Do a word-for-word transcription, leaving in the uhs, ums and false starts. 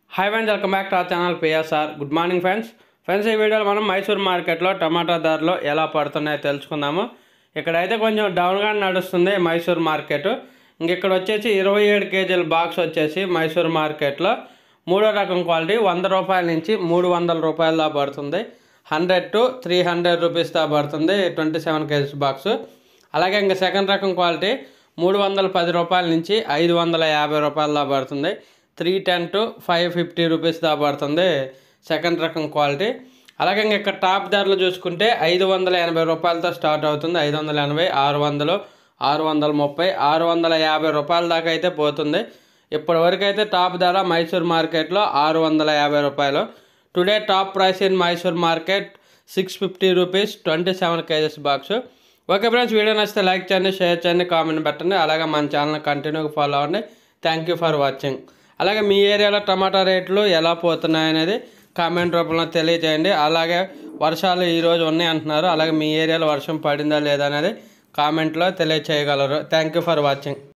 Hi friends, welcome back to our channel PSR. Good morning friends. Friends ఈ వీడియోలో మనం మైసూర్ మార్కెట్లో టమాటా ధరలు ఎలా పడుతున్నాయో తెలుసుకుందాము. ఇక్కడైతే కొంచెం డౌన్గా నడుస్తుంది మైసూర్ మార్కెట్. ఇంక ఇక్కడ వచ్చేసి ఇరవై ఏడు కేజీల బాక్స్ వచ్చేసి మైసూర్ మార్కెట్లో మూడో రకం క్వాలిటీ వంద రూపాయల నుంచి మూడు వందల రూపాయల దాకా పడుతుంది. Hundred to three hundred rupees దాకా పడుతుంది ట్వంటీ సెవెన్ కేజీస్ బాక్స్. అలాగే ఇంకా సెకండ్ రకం క్వాలిటీ మూడు వందల పది రూపాయల నుంచి ఐదు వందల యాభై రూపాయల దాకా పడుతుంది. Three ten to five fifty rupees దాకా పడుతుంది సెకండ్ రకం క్వాలిటీ. అలాగే ఇంక ఇక్కడ టాప్ ధరలు చూసుకుంటే ఐదు వందల ఎనభై రూపాయలతో స్టార్ట్ అవుతుంది. ఐదు వందల ఎనభై ఆరు వందలు ఆరు వందల ముప్పై ఆరు వందల యాభై రూపాయల దాకా అయితే పోతుంది. ఇప్పటి వరకు అయితే టాప్ ధర మైసూర్ మార్కెట్లో ఆరు వందల యాభై రూపాయలు. Today top price in Mysore market six fifty rupees twenty seven kgs box. Okay friends, video నచ్చితే లైక్ చేయండి, షేర్ చేయండి, కామెంట్ పెట్టండి. అలాగే మన ఛానల్ కంటిన్యూగా ఫాలో అవ్వండి. Thank you for watching. అలాగే మీ ఏరియాలో టమాటా రేట్లు ఎలా పోతున్నాయి అనేది కామెంట్ రూపంలో తెలియజేయండి. అలాగే వర్షాలు ఈరోజు ఉన్నాయి అంటున్నారు. అలాగే మీ ఏరియాలో వర్షం పడిందా లేదా అనేది కామెంట్లో తెలియచేయగలరు. Thank you for watching.